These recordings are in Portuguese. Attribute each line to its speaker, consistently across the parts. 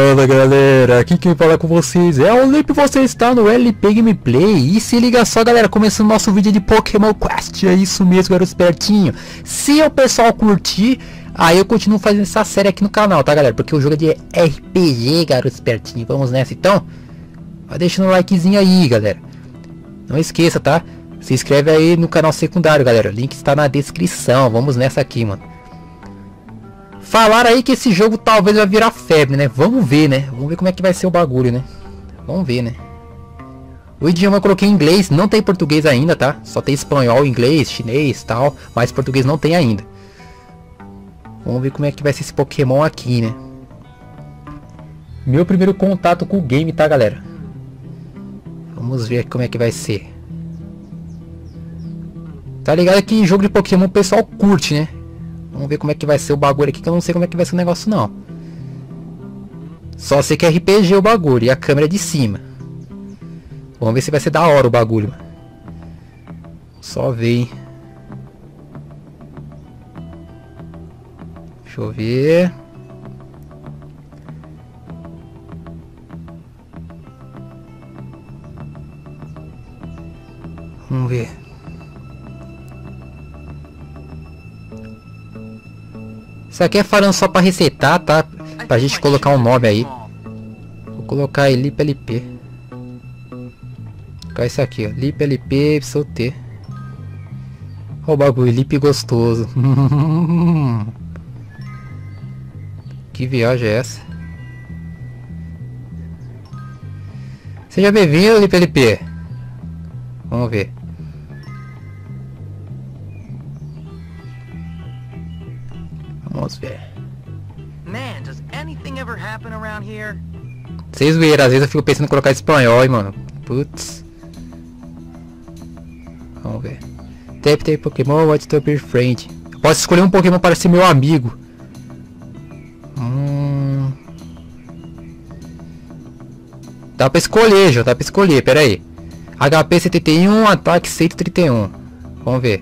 Speaker 1: Fala galera, aqui quem fala com vocês é o Lipe, você está no LP Gameplay. E se liga só galera, começando nosso vídeo de Pokémon Quest. É isso mesmo, garoto espertinho. Se o pessoal curtir, aí eu continuo fazendo essa série aqui no canal, tá galera? Porque o jogo é de RPG, garoto espertinho. Vamos nessa então? Vai deixando um likezinho aí galera. Não esqueça, tá? Se inscreve aí no canal secundário galera, o link está na descrição. Vamos nessa aqui, mano. Falaram aí que esse jogo talvez vai virar febre, né? Vamos ver, né? Vamos ver como é que vai ser o bagulho, né? Vamos ver, né? O idioma eu coloquei em inglês, não tem português ainda, tá? Só tem espanhol, inglês, chinês, tal. Mas português não tem ainda. Vamos ver como é que vai ser esse Pokémon aqui, né? Meu primeiro contato com o game, tá, galera? Vamos ver como é que vai ser. Tá ligado que em jogo de Pokémon o pessoal curte, né? Vamos ver como é que vai ser o bagulho aqui, que eu não sei como é que vai ser o negócio não. Só sei que é RPG o bagulho e a câmera é de cima. Vamos ver se vai ser da hora o bagulho. Só ver, hein. Deixa eu ver. Vamos ver. Isso aqui é falando só pra resetar, tá? Pra gente colocar um nome aí. Vou colocar aí Lipe LP. Vou colocar esse aqui, ó. Lipe LP, T. Olha o bagulho, Lipe gostoso. Que viagem é essa? Seja bem-vindo, Lipe LP. Vamos ver. Vamos ver. Vocês viram, às vezes eu fico pensando em colocar espanhol, hein, mano. Putz. Vamos ver. Tap Pokémon, what's the your friend? Eu posso escolher um Pokémon para ser meu amigo. Dá pra escolher, já dá pra escolher, pera aí. HP 71, ataque 131. Vamos ver.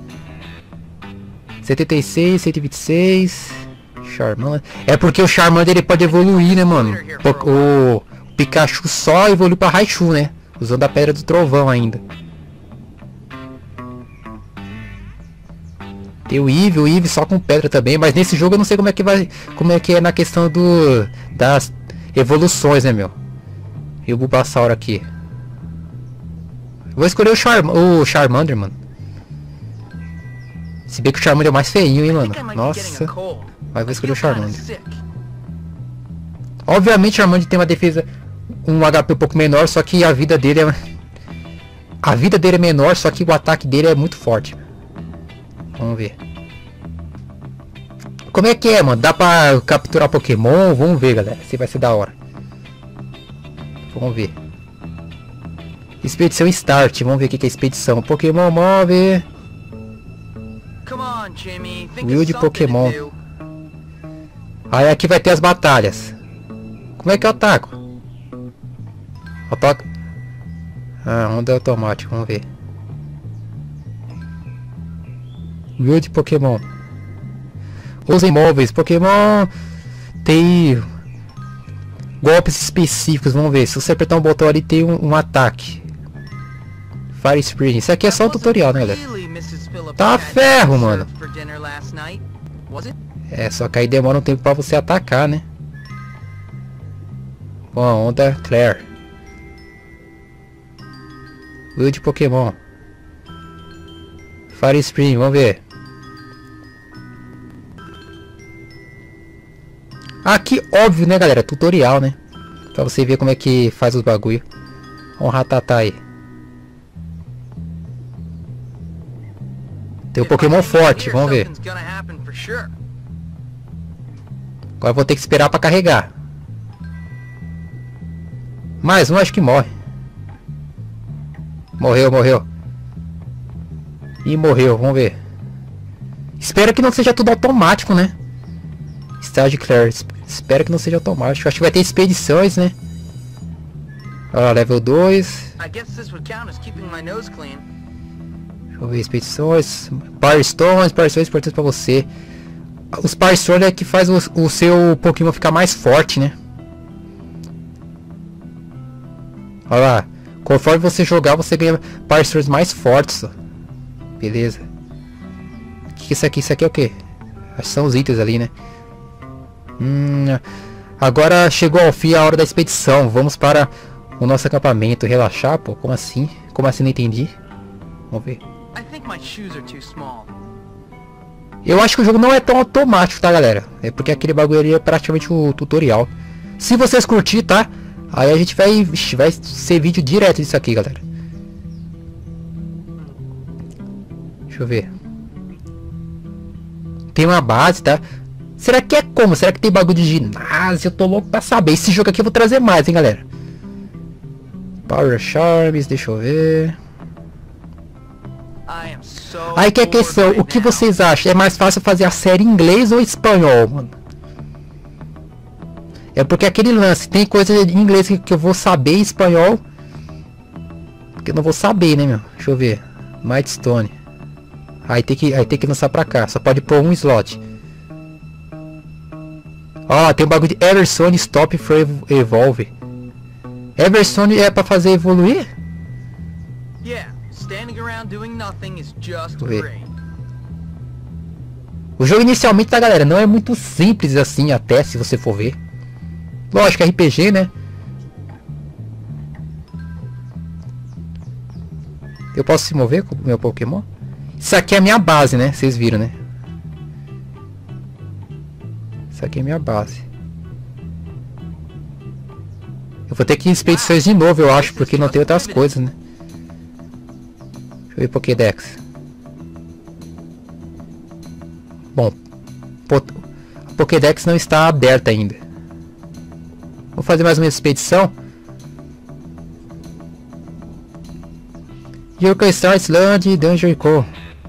Speaker 1: 76, 126. Charmander. É porque o Charmander ele pode evoluir, né, mano? O Pikachu só evoluiu pra Raichu, né? Usando a Pedra do Trovão ainda. Tem o Eevee só com pedra também. Mas nesse jogo eu não sei como é que vai. Como é que é na questão das evoluções, né, meu? E o Bulbasaur aqui. Vou escolher o Charmander, mano. Se bem que o Charmander é mais feinho, hein, mano. Nossa. Mas vou escolher o Charmander. Obviamente o Charmander tem uma defesa, um HP um pouco menor, só que a vida dele é... A vida dele é menor, só que o ataque dele é muito forte. Vamos ver. Como é que é, mano? Dá pra capturar Pokémon? Vamos ver, galera. Se vai ser da hora. Vamos ver. Expedição Start. Vamos ver o que é expedição. Pokémon Move. Will de Pokémon. Aí aqui vai ter as batalhas. Como é que eu ataco? Ataco. Ah, onda automático, vamos ver. Will de Pokémon. Os imóveis. Pokémon tem golpes específicos, vamos ver. Se você apertar um botão ali tem um ataque. Fire Spring. Isso aqui é só um tutorial, né, galera? Tá ferro, mano. É, só que aí demora um tempo pra você atacar, né? Bom, onda Claire. Will de Pokémon. Fire Spring, vamos ver. Aqui, óbvio, né, galera? Tutorial, né? Pra você ver como é que faz os bagulho. Vamos Rattata aí. Tem um Pokémon forte, vamos ver. Agora vou ter que esperar pra carregar. Mais um, acho que morre. Morreu. Ih, morreu, vamos ver. Espero que não seja tudo automático, né? Stage Clear. Espero que não seja automático. Acho que vai ter expedições, né? Ó, level 2. Deixa eu ver, expedições. Power Stones importantes pra você. Os Power Stones é que faz o seu Pokémon ficar mais forte, né? Olha lá. Conforme você jogar, você ganha parceiros mais fortes. Ó. Beleza. O que é isso aqui? Isso aqui é o quê? Acho que são os itens ali, né? Agora chegou ao fim a hora da expedição. Vamos para o nosso acampamento. Relaxar, pô? Como assim? Como assim? Não entendi. Vamos ver. Eu acho que o jogo não é tão automático, tá, galera? É porque aquele bagulho ali é praticamente o tutorial. Se vocês curtir, tá? Aí a gente vai ser vídeo direto disso aqui, galera. Deixa eu ver. Tem uma base, tá? Será que é como? Será que tem bagulho de ginásio? Eu tô louco pra saber. Esse jogo aqui eu vou trazer mais, hein, galera. Power Charms, deixa eu ver. Aí que é a questão, o que vocês acham? É mais fácil fazer a série em inglês ou espanhol, mano? É porque aquele lance, tem coisa em inglês que eu vou saber em espanhol. Que eu não vou saber, né, meu? Deixa eu ver. Mightstone. Aí tem que lançar pra cá. Só pode pôr um slot. Ó, tem um bagulho de Everstone Stop for Evolve. Everstone é pra fazer evoluir? O jogo inicialmente, tá, galera, não é muito simples assim, até se você for ver. Lógico, RPG, né? Eu posso se mover com o meu Pokémon? Isso aqui é a minha base, né? Vocês viram, né? Isso aqui é a minha base. Eu vou ter que ir em expedições de novo, eu acho, porque não tem outras coisas, né? Deixa eu ver Pokédex. Bom, a Pokédex não está aberta ainda. Vou fazer mais uma expedição. Yokai Star Island Dungeon Co.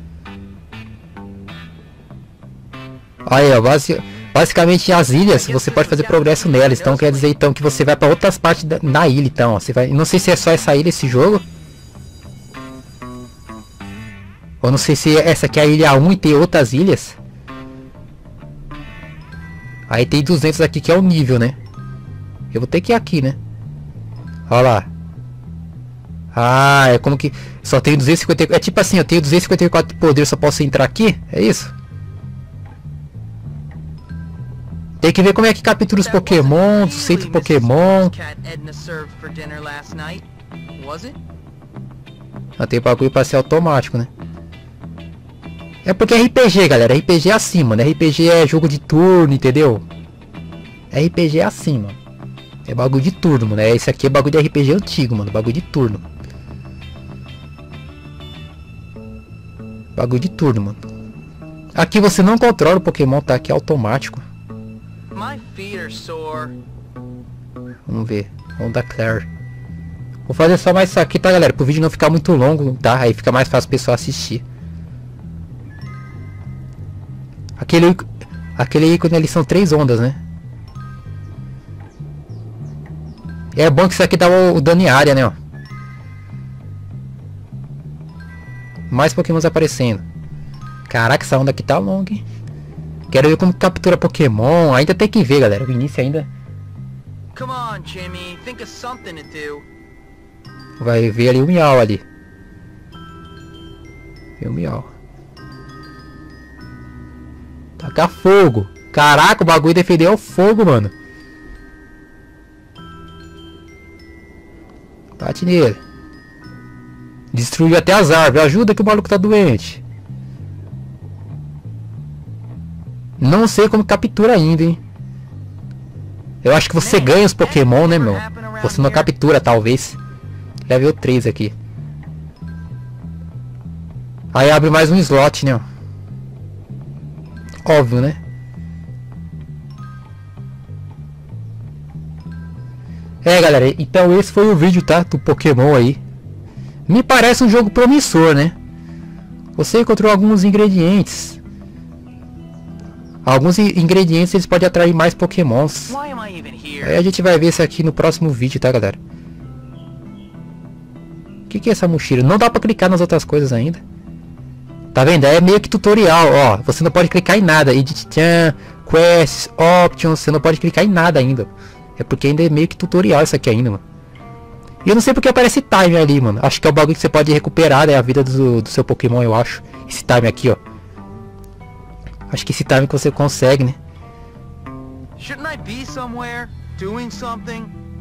Speaker 1: Aí, ó, basicamente as ilhas, você pode fazer progresso nelas. Então quer dizer então que você vai para outras partes na ilha, então, ó, você vai, não sei se é só essa ilha esse jogo. Ou não sei se essa aqui é a ilha 1 e tem outras ilhas. Aí tem 200 aqui que é o nível, né? Eu vou ter que ir aqui, né? Olha lá. Ah, é como que... Só tenho 254... É tipo assim, eu tenho 254 de poder, só posso entrar aqui? É isso? Tem que ver como é que captura os Pokémon, o centro Pokémon. Ah, tem bagulho pra ser automático, né? É porque é RPG, galera. RPG é assim, mano. RPG é jogo de turno, entendeu? RPG é assim, mano. É bagulho de turno, mano. Esse aqui é bagulho de RPG antigo, mano. Bagulho de turno. Bagulho de turno, mano. Aqui você não controla o Pokémon, tá? Aqui é automático. Vamos ver. Vamos dar Claire. Vou fazer só mais isso aqui, tá, galera? Pro vídeo não ficar muito longo, tá? Aí fica mais fácil o pessoal assistir. Aquele ícone ali são 3 ondas, né? É bom que isso aqui dá o dano em área, né? Ó. Mais Pokémons aparecendo. Caraca, essa onda aqui tá longa, hein? Quero ver como captura Pokémon. Ainda tem que ver, galera. O início ainda... Vai ver ali o Miau ali. Vê o Miau. Tacar fogo. Caraca, o bagulho defendeu o fogo, mano. Bate nele. Destruiu até as árvores. Ajuda que o maluco tá doente. Não sei como captura ainda, hein. Eu acho que você ganha os Pokémon, né, meu? Você não captura, talvez. Level 3 aqui. Aí abre mais um slot, né? Óbvio, né? É, galera, então esse foi o vídeo, tá? Do Pokémon aí. Me parece um jogo promissor, né? Você encontrou alguns ingredientes. Alguns ingredientes eles podem atrair mais Pokémons. Aí a gente vai ver isso aqui no próximo vídeo, tá, galera? O que é essa mochila? Não dá pra clicar nas outras coisas ainda. Tá vendo? É meio que tutorial, ó. Você não pode clicar em nada. Edit Chan, Quests, Options. Você não pode clicar em nada ainda. É porque ainda é meio que tutorial isso aqui ainda, mano. E eu não sei porque aparece time ali, mano. Acho que é o bagulho que você pode recuperar, né, a vida do seu Pokémon, eu acho. Esse time aqui, ó. Acho que esse time que você consegue, né?
Speaker 2: Shouldn't I be somewhere doing something?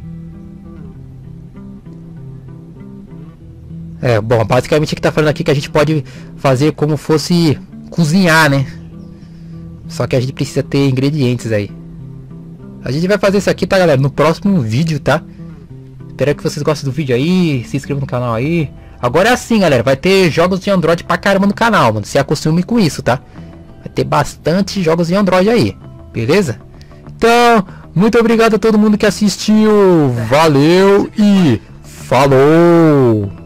Speaker 1: É, bom, basicamente o que tá falando aqui é que a gente pode fazer como fosse cozinhar, né? Só que a gente precisa ter ingredientes aí. A gente vai fazer isso aqui, tá, galera? No próximo vídeo, tá? Espero que vocês gostem do vídeo aí. Se inscrevam no canal aí. Agora é assim, galera. Vai ter jogos de Android pra caramba no canal, mano. Se acostume com isso, tá? Vai ter bastante jogos de Android aí. Beleza? Então, muito obrigado a todo mundo que assistiu. Valeu e falou!